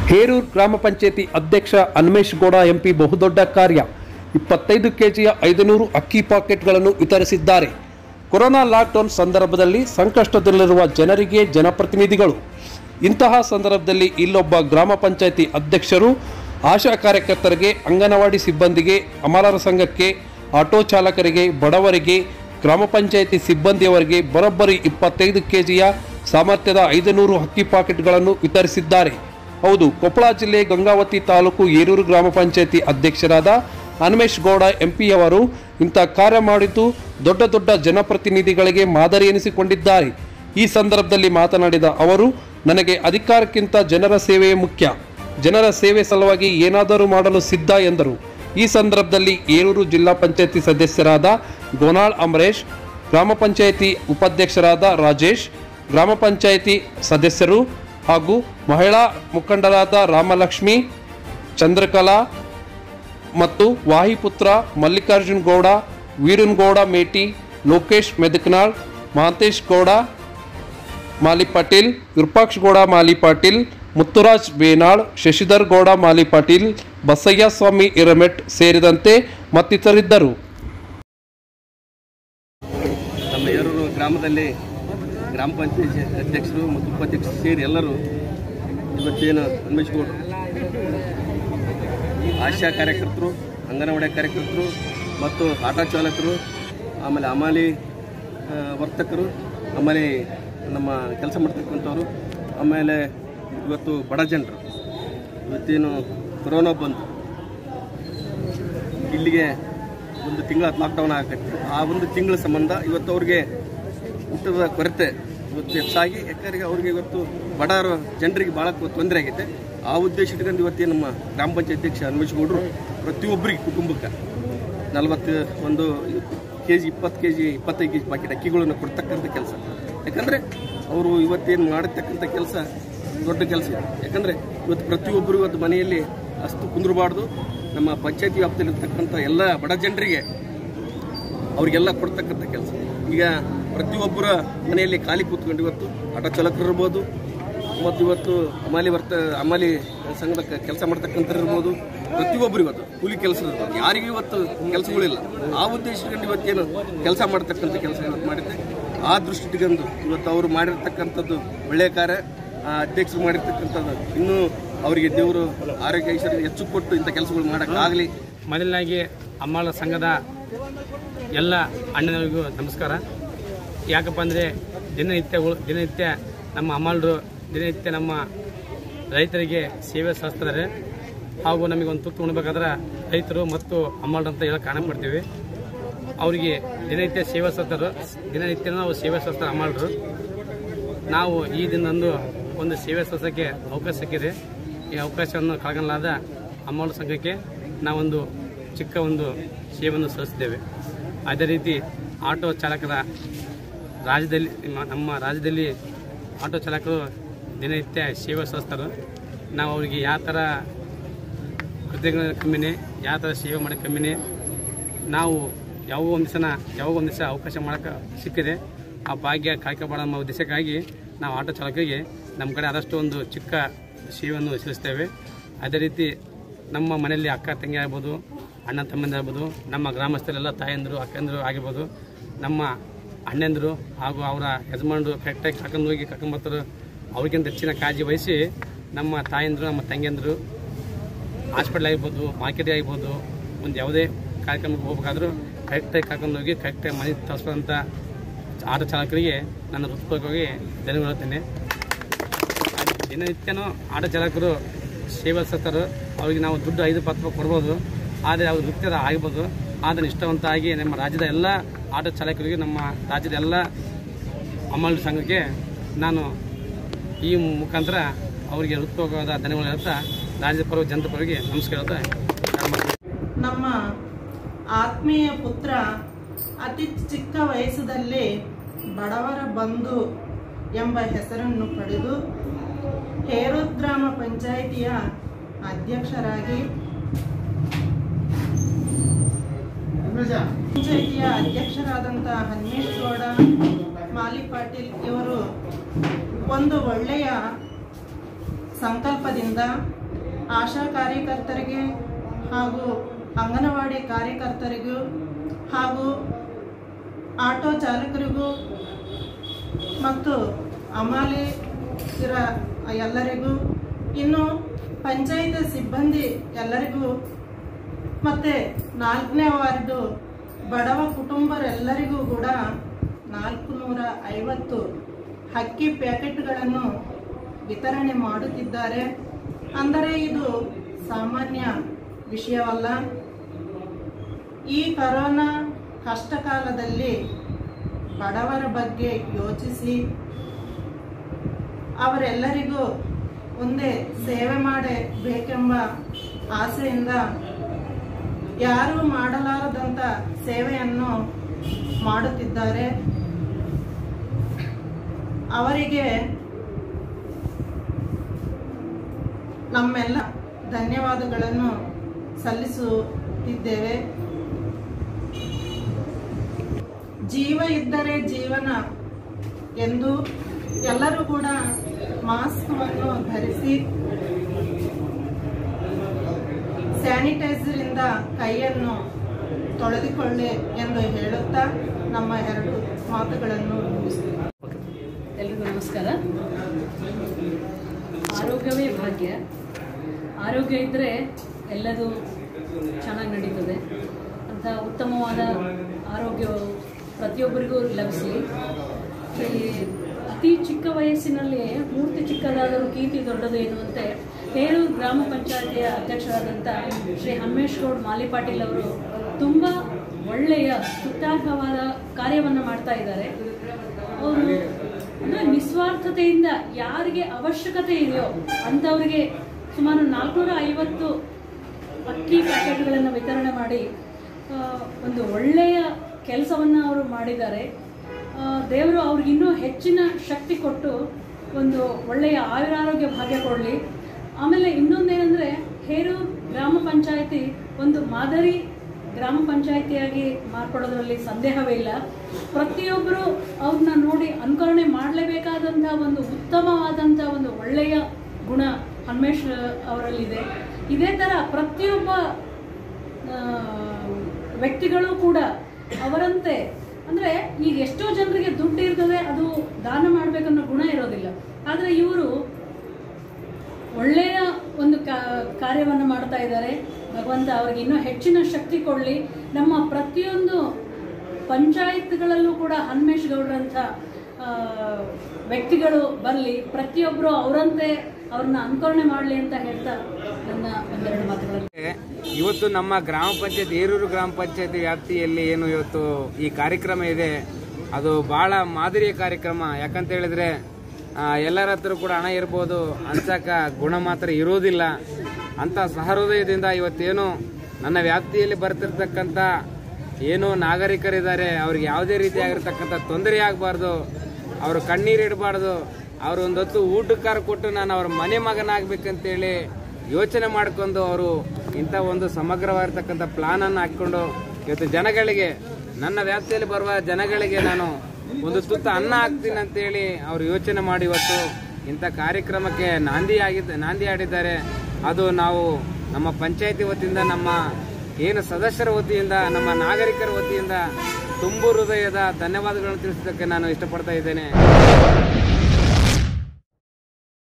ಹೇರೂರು ಗ್ರಾಮ ಪಂಚಾಯತಿ ಅಧ್ಯಕ್ಷ ಅನ್ಮೇಶ್ ಗೌಡ ಎಂಪಿ ಬಹುದೊಡ್ಡ ಕಾರ್ಯ 25 ಕೆಜಿಯ 500 ಅಕ್ಕಿ ಪಾಕೆಟ್ಗಳನ್ನು ವಿತರಿಸಿದ್ದಾರೆ. ಕೊರೋನಾ ಲಾಕ್ಡೌನ್ ಸಂದರ್ಭದಲ್ಲಿ ಸಂಕಷ್ಟದಲ್ಲಿರುವ ಜನರಿಗೆ ಜನಪ್ರತಿನಿಧಿಗಳು. ಇಂತಹ ಸಂದರ್ಭದಲ್ಲಿ ಇಲ್ಲೊಬ್ಬ ಗ್ರಾಮ ಪಂಚಾಯತಿ ಅಧ್ಯಕ್ಷರು ಆಶಾ ಕಾರ್ಯಕರ್ತರಿಗೆ, ಅಂಗನವಾಡಿ ಸಿಬ್ಬಂದಿಗೆ, ಅಮಲರ ಸಂಘಕ್ಕೆ, ಆಟೋ ಚಾಲಕರಿಗೆ, ಬಡವರಿಗೆ, ಗ್ರಾಮ ಪಂಚಾಯತಿ ಸಿಬ್ಬಂದಿಯವರಿಗೆ ಬರೋಬ್ಬರಿ 25 ಕೆಜಿಯ ಸಾಮರ್ಥ್ಯದ 500 ಅಕ್ಕಿ ಪಾಕೆಟ್ಗಳನ್ನು ವಿತರಿಸಿದ್ದಾರೆ. ಹೌದು, ಕೊಪ್ಪಳ ಜಿಲ್ಲೆ ಗಂಗಾವತಿ ತಾಲೂಕು ಹೇರೂರು ಗ್ರಾಮ ಪಂಚಾಯತಿ ಅಧ್ಯಕ್ಷರಾದ ಅನ್ಮೇಶ್ ಗೌಡ ಎಂಪಿಯವರು ಇಂಥ ಕಾರ್ಯ ಮಾಡಿದ್ದು ದೊಡ್ಡ ದೊಡ್ಡ ಜನಪ್ರತಿನಿಧಿಗಳಿಗೆ ಮಾದರಿ ಎನಿಸಿಕೊಂಡಿದ್ದಾರೆ. ಈ ಸಂದರ್ಭದಲ್ಲಿ ಮಾತನಾಡಿದ ಅವರು, ನನಗೆ ಅಧಿಕಾರಕ್ಕಿಂತ ಜನರ ಸೇವೆಯೇ ಮುಖ್ಯ. ಜನರ ಸೇವೆ ಸಲುವಾಗಿ ಏನಾದರೂ ಮಾಡಲು ಸಿದ್ಧ ಎಂದರು. ಈ ಸಂದರ್ಭದಲ್ಲಿ ಹೇರೂರು ಜಿಲ್ಲಾ ಪಂಚಾಯತಿ ಸದಸ್ಯರಾದ ಗೋನಾಳ್ ಅಮರೇಶ್, ಗ್ರಾಮ ಪಂಚಾಯತಿ ಉಪಾಧ್ಯಕ್ಷರಾದ ರಾಜೇಶ್, ಗ್ರಾಮ ಪಂಚಾಯತಿ ಸದಸ್ಯರು ಹಾಗೂ ಮಹಿಳಾ ಮುಖಂಡರಾದ ರಾಮಲಕ್ಷ್ಮಿ, ಚಂದ್ರಕಲಾ ಮತ್ತು ವಾಹಿಪುತ್ರ ಮಲ್ಲಿಕಾರ್ಜುನ್ ಗೌಡ, ವೀರನ್ ಗೌಡ ಮೇಟಿ, ಲೋಕೇಶ್ ಮೆದಕನಾಳ್, ಮಹಂತೇಶ್ ಗೌಡ ಮಾಲಿ ಪಾಟೀಲ್, ವಿರೂಪಾಕ್ಷ ಗೌಡ ಮಾಲಿ ಪಾಟೀಲ್, ಮುತ್ತುರಾಜ್ ಬೇನಾಳ್, ಶಶಿಧರ್ ಗೌಡ ಮಾಲಿ ಪಾಟೀಲ್, ಬಸಯ್ಯ ಸ್ವಾಮಿ ಹಿರೇಮಠ್ ಸೇರಿದಂತೆ ಮತ್ತಿತರರಿದ್ದರು. ನಮ್ಮ ಹೇರೂರು ಗ್ರಾಮದಲ್ಲಿ ಗ್ರಾಮ ಪಂಚಾಯತಿ ಅಧ್ಯಕ್ಷರು ಮತ್ತು ಉಪಾಧ್ಯಕ್ಷರು ಸೇರಿ ಎಲ್ಲರೂ ಇವತ್ತೇನು ಅನ್ಮೇಶ್ ಗೌಡರು ಆಶಾ ಕಾರ್ಯಕರ್ತರು, ಅಂಗನವಾಡಿ ಕಾರ್ಯಕರ್ತರು ಮತ್ತು ಆಟೋ ಚಾಲಕರು, ಆಮೇಲೆ ಹಮಾಲಿ ವರ್ತಕರು, ಆಮೇಲೆ ನಮ್ಮ ಕೆಲಸ ಮಾಡ್ತಕ್ಕಂಥವ್ರು, ಆಮೇಲೆ ಇವತ್ತು ಬಡ ಜನರು ಇವತ್ತೇನು ಕೊರೋನಾ ಬಂದು ಇಲ್ಲಿಗೆ ಒಂದು ತಿಂಗಳ ಲಾಕ್ಡೌನ್ ಆಗತ್ತೆ. ಆ ಒಂದು ತಿಂಗಳ ಸಂಬಂಧ ಇವತ್ತು ಅವ್ರಿಗೆ ಊಟದ ಕೊರತೆ ಇವತ್ತು ಹೆಚ್ಚಾಗಿ, ಯಾಕಂದ್ರೆ ಅವ್ರಿಗೆ ಇವತ್ತು ಬಡ ಜನರಿಗೆ ಭಾಳ ತೊಂದರೆ ಆಗೈತೆ. ಆ ಉದ್ದೇಶ ಇಟ್ಕೊಂಡು ಇವತ್ತೇ ನಮ್ಮ ಗ್ರಾಮ ಪಂಚಾಯತ್ ಅಧ್ಯಕ್ಷ ಅನ್ಮೇಶ್ ಗೌಡರು ಪ್ರತಿಯೊಬ್ಬರಿಗೆ ಕುಟುಂಬಕ್ಕೆ 41 ಕೆಜಿ, 20 ಕೆಜಿ, 25 ಕೆಜಿ ಪಾಕೆಟ್ ಅಕ್ಕಿಗಳನ್ನು ಕೊಡ್ತಕ್ಕಂಥ ಕೆಲಸ. ಯಾಕಂದರೆ ಅವರು ಇವತ್ತೇನು ಮಾಡತಕ್ಕಂಥ ಕೆಲಸ ದೊಡ್ಡ ಕೆಲಸ ಇದೆ. ಯಾಕಂದರೆ ಇವತ್ತು ಪ್ರತಿಯೊಬ್ಬರು ಇವತ್ತು ಮನೆಯಲ್ಲಿ ಅಷ್ಟು ಕುಂದ್ರಬಾರ್ದು. ನಮ್ಮ ಪಂಚಾಯತಿ ವ್ಯಾಪ್ತಿಯಲ್ಲಿರ್ತಕ್ಕಂಥ ಎಲ್ಲ ಬಡ ಜನರಿಗೆ ಅವರಿಗೆಲ್ಲ ಕೊಡ್ತಕ್ಕಂಥ ಕೆಲಸ. ಈಗ ಪ್ರತಿಯೊಬ್ಬರ ಮನೆಯಲ್ಲಿ ಖಾಲಿ ಕೂತ್ಕೊಂಡು ಇವತ್ತು ಆಟೋ ಚಾಲಕರು ಇರ್ಬೋದು, ಮತ್ತು ಇವತ್ತು ಅಮಾಲಿ ಸಂಘದ ಕೆಲಸ ಮಾಡ್ತಕ್ಕಂಥವ್ರು ಇರ್ಬೋದು, ಪ್ರತಿಯೊಬ್ಬರು ಇವತ್ತು ಕೂಲಿ ಕೆಲಸ ಇರ್ಬೋದು, ಯಾರಿಗೂ ಇವತ್ತು ಕೆಲಸಗಳಿಲ್ಲ. ಆ ಉದ್ದೇಶದಿಂದ ಇವತ್ತೇನು ಕೆಲಸ ಮಾಡ್ತಕ್ಕಂಥ ಕೆಲಸ ಇವತ್ತು ಮಾಡಿದ್ದೆ. ಆ ದೃಷ್ಟಿ ಇಟ್ಕೊಂಡು ಇವತ್ತು ಅವರು ಮಾಡಿರ್ತಕ್ಕಂಥದ್ದು ಒಳ್ಳೆಯ ಕಾರ್ಯ. ಅಧ್ಯಕ್ಷರು ಮಾಡಿರ್ತಕ್ಕಂಥದ್ದು ಇನ್ನೂ ಅವರಿಗೆ ದೇವರು ಆರೋಗ್ಯ ಐಶ್ವರ್ಯ ಹೆಚ್ಚು ಕೊಟ್ಟು ಇಂಥ ಕೆಲಸಗಳು ಮಾಡೋಕ್ಕಾಗಲಿ. ಮೊದಲನಾಗಿ ಅಮಲ ಸಂಘದ ಎಲ್ಲ ಅಣ್ಣನವರಿಗೂ ನಮಸ್ಕಾರ. ಯಾಕಪ್ಪ ಅಂದರೆ ದಿನನಿತ್ಯ ನಮ್ಮ ಅಮಲರು ದಿನನಿತ್ಯ ನಮ್ಮ ರೈತರಿಗೆ ಸೇವೆ ಸಲ್ಲಿಸ್ತಾರೆ. ಹಾಗೂ ನಮಗೆ ಒಂದು ತುತ್ತು ಉಣ್ಬೇಕಾದ್ರೆ ರೈತರು ಮತ್ತು ಅಮಲರು ಅಂತ ಹೇಳೋಕೆ ಕಾರಣ ಪಡ್ತೀವಿ. ಅವರಿಗೆ ದಿನನಿತ್ಯ ಸೇವೆ ಸಲ್ಲಿಸ್ತಾರೆ, ದಿನನಿತ್ಯ ನಾವು ಸೇವೆ ಸಲ್ಲಿಸ್ತಾರೆ ಅಮಲರು. ನಾವು ಈ ದಿನದಂದು ಒಂದು ಸೇವೆ ಸಲ್ಲಿಸೋಕ್ಕೆ ಅವಕಾಶ ಸಿಕ್ಕಿದೆ. ಈ ಅವಕಾಶವನ್ನು ಕಳ್ಕೊಳ್ಳಲಾದ ಅಮಲ ಸಂಘಕ್ಕೆ ನಾವೊಂದು ಚಿಕ್ಕ ಒಂದು ಸೇವೆಯನ್ನು ಸಲ್ಲಿಸಿದ್ದೇವೆ. ಅದೇ ರೀತಿ ಆಟೋ ಚಾಲಕರ ರಾಜ್ಯದಲ್ಲಿ ನಮ್ಮ ರಾಜ್ಯದಲ್ಲಿ ಆಟೋ ಚಾಲಕರು ದಿನನಿತ್ಯ ಸೇವೆ ಸಲ್ಲಿಸ್ತಾರೆ. ನಾವು ಅವರಿಗೆ ಯಾವ ಥರ ಕೃತಜ್ಞತೆ ಕಮ್ಮಿನೇ, ಯಾವ ಥರ ಸೇವೆ ಮಾಡಿ ಕಮ್ಮಿನೇ. ನಾವು ಯಾವ ಒಂದು ದಿವಸ ಅವಕಾಶ ಮಾಡೋಕ್ಕೆ ಸಿಕ್ಕಿದೆ. ಆ ಭಾಗ್ಯ ಕಾಯ್ಕೋಬೇಡ ಅನ್ನೋ ಉದ್ದೇಶಕ್ಕಾಗಿ ನಾವು ಆಟೋ ಚಾಲಕರಿಗೆ ನಮ್ಮ ಕಡೆ ಆದಷ್ಟು ಒಂದು ಚಿಕ್ಕ ಸೇವೆಯನ್ನು ಸಲ್ಲಿಸ್ತೇವೆ. ಅದೇ ರೀತಿ ನಮ್ಮ ಮನೆಯಲ್ಲಿ ಅಕ್ಕ ತಂಗಿ ಆಗ್ಬೋದು, ಅಣ್ಣ ತಮ್ಮಂದಿರು ಆಗ್ಬೋದು, ನಮ್ಮ ಗ್ರಾಮಸ್ಥರೆಲ್ಲ ತಾಯಂದರು ಅಕ್ಕಂದರು ಆಗಿರ್ಬೋದು, ನಮ್ಮ ಅಣ್ಣಂದರು ಹಾಗೂ ಅವರ ಯಜಮಾನರು ಕರೆಕ್ಟಾಗಿ ಕರ್ಕೊಂಡ್ಬರ್ತಾರೆ. ಅವ್ರಿಗಿಂತ ಹೆಚ್ಚಿನ ಕಾಳಜಿ ವಹಿಸಿ ನಮ್ಮ ತಾಯಂದರು, ನಮ್ಮ ತಂಗಿಯಂದರು ಹಾಸ್ಪಿಟ್ಲ್ ಆಗಿರ್ಬೋದು, ಮಾರ್ಕೆಟ್ ಆಗಿರ್ಬೋದು, ಒಂದು ಯಾವುದೇ ಕಾರ್ಯಕ್ರಮಕ್ಕೆ ಹೋಗ್ಬೇಕಾದ್ರೂ ಕರೆಕ್ಟಾಗಿ ಕರ್ಕೊಂಡೋಗಿ ಕರೆಕ್ಟಾಗಿ ಮನೆ ತರಿಸೋಂಥ ಆಟೋ ಚಾಲಕರಿಗೆ ನಾನು ಹೃತ್ಪೂರ್ವಕವಾಗಿ ಧನ್ಯವಾದ ಹೇಳ್ತೇನೆ. ದಿನನಿತ್ಯನೂ ಆಟೋ ಚಾಲಕರು ಸೇವೆ ಸಲ್ಲಿಸ್ತಾರೆ. ಅವ್ರಿಗೆ ನಾವು ದುಡ್ಡು 5-10 ರೂಪಾಯಿ ಕೊಡ್ಬೋದು, ಆದರೆ ಅವ್ರ ವೃತ್ತಿರ ಆಗ್ಬೋದು. ಆದರೆ ನಿಷ್ಠಾವಂತ ಆಗಿ ನಮ್ಮ ರಾಜ್ಯದ ಎಲ್ಲ ಆಟೋ ಚಾಲಕರಿಗೆ, ನಮ್ಮ ರಾಜ್ಯದ ಎಲ್ಲ ಅಮಲ ಸಂಘಕ್ಕೆ ನಾನು ಈ ಮುಖಾಂತರ ಅವರಿಗೆ ಹೃತ್ಪೂರ್ವಕವಾದ ಧನ್ಯವಾದ ಹೇಳ್ತಾ ರಾಜ್ಯದ ಪರವಾಗಿ ಜನರ ಪರವಾಗಿ ನಮಸ್ಕಾರ ಹೇಳ್ತಾ ನಮ್ಮ ಆತ್ಮೀಯ ಪುತ್ರ ಅತಿ ಚಿಕ್ಕ ವಯಸ್ಸಲ್ಲಿ ಬಡವರ ಬಂಧು ಎಂಬ ಹೆಸರನ್ನು ಪಡೆದು ಹೇರೂರು ಗ್ರಾಮ ಪಂಚಾಯಿತಿಯ ಅಧ್ಯಕ್ಷರಾಗಿ ಪಂಚಾಯಿತಿಯ ಅಧ್ಯಕ್ಷರಾದಂಥ ಅನ್ಮೇಶ್ ಗೌಡ ಮಾಲಿ ಪಾಟೀಲ್ ಇವರು ಒಂದು ಒಳ್ಳೆಯ ಸಂಕಲ್ಪದಿಂದ ಆಶಾ ಕಾರ್ಯಕರ್ತರಿಗೆ ಹಾಗೂ ಅಂಗನವಾಡಿ ಕಾರ್ಯಕರ್ತರಿಗೂ ಹಾಗೂ ಆಟೋ ಚಾಲಕರಿಗೂ ಮತ್ತು ಅಮಾಲಿ ಎಲ್ಲರಿಗೂ, ಇನ್ನು ಪಂಚಾಯತ್ ಸಿಬ್ಬಂದಿ ಎಲ್ಲರಿಗೂ ಮತ್ತು 4ನೇ ವಾರ್ಡು ಬಡವ ಕುಟುಂಬರೆಲ್ಲರಿಗೂ ಕೂಡ 450 ಅಕ್ಕಿ ಪ್ಯಾಕೆಟ್ಗಳನ್ನು ವಿತರಣೆ ಮಾಡುತ್ತಿದ್ದಾರೆ. ಅಂದರೆ ಇದು ಸಾಮಾನ್ಯ ವಿಷಯವಲ್ಲ. ಈ ಕೊರೋನಾ ಕಷ್ಟಕಾಲದಲ್ಲಿ ಬಡವರ ಬಗ್ಗೆ ಯೋಚಿಸಿ ಅವರೆಲ್ಲರಿಗೂ ಒಂದೇ ಸೇವೆ ಮಾಡಬೇಕೆಂಬ ಆಸೆಯಿಂದ ಯಾರೂ ಮಾಡಲಾರದಂಥ ಸೇವೆಯನ್ನು ಮಾಡುತ್ತಿದ್ದಾರೆ. ಅವರಿಗೆ ನಮ್ಮೆಲ್ಲ ಧನ್ಯವಾದಗಳನ್ನು ಸಲ್ಲಿಸುತ್ತಿದ್ದೇವೆ. ಜೀವ ಇದ್ದರೆ ಜೀವನ ಎಂದು ಎಲ್ಲರೂ ಕೂಡ ಮಾಸ್ಕನ್ನು ಧರಿಸಿ ಸ್ಯಾನಿಟೈಸರಿಂದ ಕೈಯನ್ನು ತೊಳೆದುಕೊಳ್ಳಿ ಎಂದು ಹೇಳುತ್ತಾ ನಮ್ಮ 2 ಮಾತುಗಳನ್ನು ಮುಗಿಸ್ತೀವಿ. ಎಲ್ರಿಗೂ ನಮಸ್ಕಾರ. ಆರೋಗ್ಯವೇ ಭಾಗ್ಯ. ಆರೋಗ್ಯ ಇದ್ದರೆ ಎಲ್ಲದೂ ಚೆನ್ನಾಗಿ ನಡೀತದೆ ಅಂತ ಉತ್ತಮವಾದ ಆರೋಗ್ಯವು ಪ್ರತಿಯೊಬ್ಬರಿಗೂ ಲಭಿಸಲಿ. ಅತಿ ಚಿಕ್ಕ ವಯಸ್ಸಿನಲ್ಲಿ ಮೂರ್ತಿ ಚಿಕ್ಕದಾದರೂ ಕೀರ್ತಿ ದೊಡ್ಡದು ಎನ್ನುವಂತೆ ಹೇಳೂರು ಗ್ರಾಮ ಪಂಚಾಯತಿಯ ಅಧ್ಯಕ್ಷರಾದಂಥ ಶ್ರೀ ಹನುಮೇಶ್ಗೌಡ ಮಾಲಿಪಾಟೀಲ್ ಅವರು ತುಂಬ ಒಳ್ಳೆಯ ಸ್ತುತ್ಯಾರ್ಹವಾದ ಕಾರ್ಯವನ್ನು ಮಾಡ್ತಾ ಇದ್ದಾರೆ. ಅವರು ಅಂದರೆ ನಿಸ್ವಾರ್ಥತೆಯಿಂದ ಯಾರಿಗೆ ಅವಶ್ಯಕತೆ ಇದೆಯೋ ಅಂಥವರಿಗೆ ಸುಮಾರು 450 ಅಕ್ಕಿ ಪ್ಯಾಕೆಟ್ಗಳನ್ನು ವಿತರಣೆ ಮಾಡಿ ಒಂದು ಒಳ್ಳೆಯ ಕೆಲಸವನ್ನು ಅವರು ಮಾಡಿದ್ದಾರೆ. ದೇವರು ಅವ್ರಿಗೆ ಇನ್ನೂ ಹೆಚ್ಚಿನ ಶಕ್ತಿ ಕೊಟ್ಟು ಒಂದು ಒಳ್ಳೆಯ ಆಯುರಾರೋಗ್ಯ ಭಾಗ್ಯ ಕೊಡಲಿ. ಆಮೇಲೆ ಇನ್ನೊಂದೇನೆಂದರೆ ಹೇರೂರು ಗ್ರಾಮ ಪಂಚಾಯಿತಿ ಒಂದು ಮಾದರಿ ಗ್ರಾಮ ಪಂಚಾಯಿತಿಯಾಗಿ ಮಾರ್ಪಡೋದ್ರಲ್ಲಿ ಸಂದೇಹವೇ ಇಲ್ಲ. ಪ್ರತಿಯೊಬ್ಬರು ಅವ್ರನ್ನ ನೋಡಿ ಅನುಕರಣೆ ಮಾಡಲೇಬೇಕಾದಂಥ ಒಂದು ಉತ್ತಮವಾದಂಥ ಒಂದು ಒಳ್ಳೆಯ ಗುಣ ಹನುಮೇಶ್ ಅವರಲ್ಲಿದೆ. ಇದೇ ಥರ ಪ್ರತಿಯೊಬ್ಬ ವ್ಯಕ್ತಿಗಳು ಕೂಡ ಅವರಂತೆ ಅಂದರೆ ಈಗ ಎಷ್ಟೋ ಜನರಿಗೆ ದುಡ್ಡು ಇರ್ತದೆ, ಅದು ದಾನ ಮಾಡಬೇಕನ್ನೋ ಗುಣ ಇರೋದಿಲ್ಲ. ಆದರೆ ಇವರು ಒಳ್ಳೆಯ ಒಂದು ಕಾರ್ಯವನ್ನು ಮಾಡ್ತಾ ಇದ್ದಾರೆ. ಭಗವಂತ ಅವರಿಗೆ ಇನ್ನೂ ಹೆಚ್ಚಿನ ಶಕ್ತಿ ಕೊಡಲಿ. ನಮ್ಮ ಪ್ರತಿಯೊಂದು ಪಂಚಾಯತ್ಗಳಲ್ಲೂ ಕೂಡ ಹನುಮೇಶ್ ಗೌಡ್ರಂಥ ವ್ಯಕ್ತಿಗಳು ಬರಲಿ, ಪ್ರತಿಯೊಬ್ಬರು ಅವರಂತೆ ಅವ್ರನ್ನ ಅನುಕರಣೆ ಮಾಡಲಿ ಅಂತ ಹೇಳ್ತಾ ನನ್ನ 2 ಮಾತುಗಳನ್ನು. ಇವತ್ತು ನಮ್ಮ ಗ್ರಾಮ ಪಂಚಾಯತ್ ಹೇರೂರು ಗ್ರಾಮ ಪಂಚಾಯತಿ ವ್ಯಾಪ್ತಿಯಲ್ಲಿ ಏನು ಇವತ್ತು ಈ ಕಾರ್ಯಕ್ರಮ ಇದೆ, ಅದು ಬಹಳ ಮಾದರಿಯ ಕಾರ್ಯಕ್ರಮ. ಯಾಕಂತ ಹೇಳಿದ್ರೆ ಎಲ್ಲರ ಹತ್ರ ಕೂಡ ಹಣ ಇರ್ಬೋದು, ಹಂಚಕ ಗುಣ ಮಾತ್ರ ಇರೋದಿಲ್ಲ. ಅಂತ ಸಹೃದಯದಿಂದ ಇವತ್ತೇನು ನನ್ನ ವ್ಯಾಪ್ತಿಯಲ್ಲಿ ಬರ್ತಿರ್ತಕ್ಕಂಥ ಏನು ನಾಗರಿಕರಿದ್ದಾರೆ ಅವ್ರಿಗೆ ಯಾವುದೇ ರೀತಿಯಾಗಿರ್ತಕ್ಕಂಥ ತೊಂದರೆ ಆಗಬಾರ್ದು, ಅವರು ಕಣ್ಣೀರಿಡಬಾರ್ದು, ಅವರು ಒಂದು ಹೊತ್ತು ಊಟಕ್ಕಾರ ಕೊಟ್ಟು ನಾನು ಅವ್ರ ಮನೆ ಮಗನಾಗಬೇಕಂತೇಳಿ ಯೋಚನೆ ಮಾಡಿಕೊಂಡು ಅವರು ಇಂಥ ಒಂದು ಸಮಗ್ರವಾಗಿರ್ತಕ್ಕಂಥ ಪ್ಲಾನನ್ನು ಹಾಕ್ಕೊಂಡು ಇವತ್ತು ಜನಗಳಿಗೆ, ನನ್ನ ವ್ಯಾಪ್ತಿಯಲ್ಲಿ ಬರುವ ಜನಗಳಿಗೆ ನಾನು ಒಂದು ತುತ್ತು ಅನ್ನ ಹಾಕ್ತೀನಿ ಅಂತೇಳಿ ಅವರು ಯೋಚನೆ ಮಾಡಿ ಇವತ್ತು ಇಂಥ ಕಾರ್ಯಕ್ರಮಕ್ಕೆ ನಾಂದಿ ಆಡಿದ್ದಾರೆ. ಅದು ನಾವು ನಮ್ಮ ಪಂಚಾಯತಿ ವತಿಯಿಂದ, ನಮ್ಮ ಏನು ಸದಸ್ಯರ ವತಿಯಿಂದ, ನಮ್ಮ ನಾಗರಿಕರ ವತಿಯಿಂದ ತುಂಬು ಹೃದಯದ ಧನ್ಯವಾದಗಳನ್ನು ತಿಳಿಸೋದಕ್ಕೆ ನಾನು ಇಷ್ಟಪಡ್ತಾ ಇದ್ದೇನೆ.